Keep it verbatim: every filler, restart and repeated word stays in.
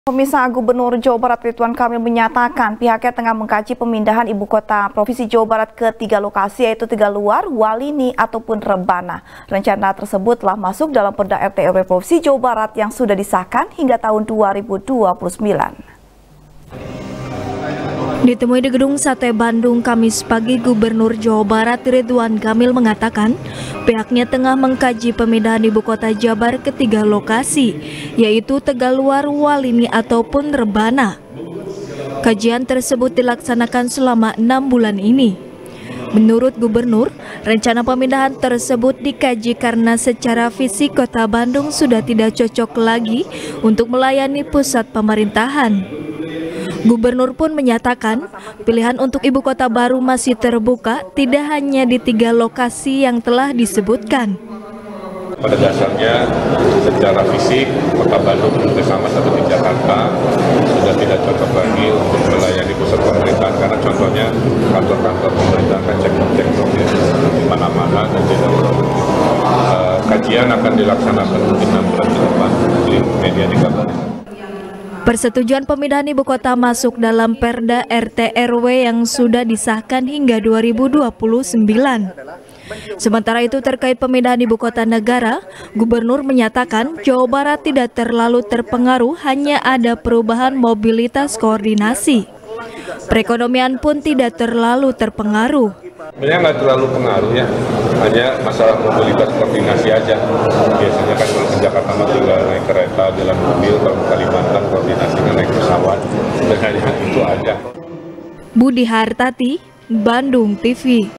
Pemirsa, Gubernur Jawa Barat Ridwan Kamil menyatakan pihaknya tengah mengkaji pemindahan ibu kota Provinsi Jawa Barat ke tiga lokasi, yaitu Tegaluar, Walini, ataupun Rebana. Rencana tersebut telah masuk dalam Perda R T R W Provinsi Jawa Barat yang sudah disahkan hingga tahun dua ribu dua puluh sembilan. Ditemui di Gedung Sate Bandung Kamis pagi, Gubernur Jawa Barat Ridwan Kamil mengatakan pihaknya tengah mengkaji pemindahan ibu kota Jabar ke tiga lokasi, yaitu Tegaluar, Walini, ataupun Rebana. Kajian tersebut dilaksanakan selama enam bulan ini. Menurut Gubernur, rencana pemindahan tersebut dikaji karena secara fisik kota Bandung sudah tidak cocok lagi untuk melayani pusat pemerintahan. Gubernur pun menyatakan pilihan untuk ibu kota baru masih terbuka, tidak hanya di tiga lokasi yang telah disebutkan. Pada dasarnya secara fisik kota Bandung bersama seperti Jakarta sudah tidak cocok lagi untuk melayani pusat pemerintahan, karena contohnya kantor-kantor pemerintahan kan cekcok-cekcok ya di mana-mana, dan tidak uh, kajian akan dilaksanakan mungkin enam bulan ke depan di media dikabarkan. Persetujuan pemindahan ibu kota masuk dalam Perda R T R W yang sudah disahkan hingga dua ribu dua puluh sembilan. Sementara itu, terkait pemindahan ibu kota negara, Gubernur menyatakan Jawa Barat tidak terlalu terpengaruh, hanya ada perubahan mobilitas koordinasi. Perekonomian pun tidak terlalu terpengaruh. Sebenarnya nggak terlalu pengaruh ya, hanya masalah mobilitas koordinasi aja. Biasanya kan kalau ke Jakarta mah tinggal naik kereta, jalan mobil, kalau ke Kalimantan koordinasinya naik pesawat, dan hanya itu aja. Budi Hartati, Bandung T V.